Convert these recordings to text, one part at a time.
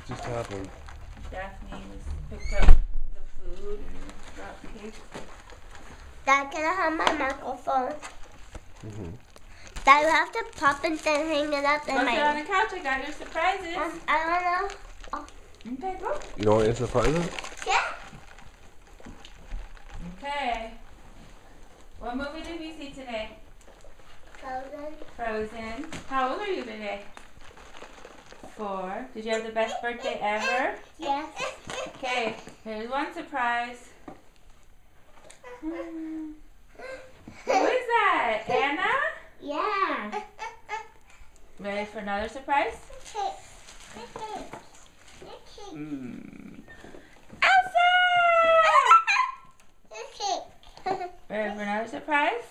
just happened? Daphne picked up the food and dropped cake. Dad, can I have my microphone? Dad, you have to pop it and hang it up in Go my... sit on the couch. I got your surprises. I don't know. Oh. Okay, go. You don't want any surprises? Yeah. Okay. What movie did we see today? Frozen. How old are you today? 4. Did you have the best birthday ever? Yes. Okay, here's one surprise. Who is that? Anna? Yeah. Ready for another surprise? Elsa! Ready for another surprise?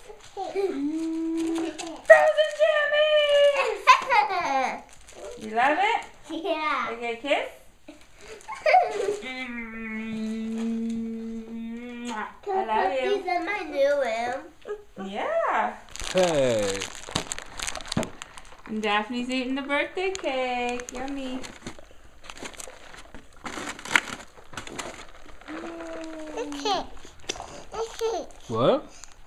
Frozen jammies! You love it? Yeah. Okay, kiss? I love you. These in my new room. Yeah. Hey. And Daphne's eating the birthday cake. Yummy. What?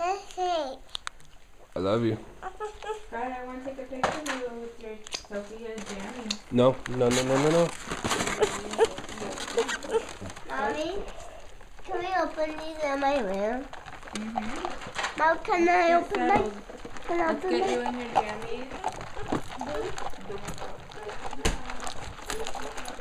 I love you. Brad, I want to take a picture of you with your Sophia jammy. No, no, no, no, no, no. Mommy, can we open these in my room? Mm-hmm. Mom, can I open my... Can I Let's open get my... you in your jammies.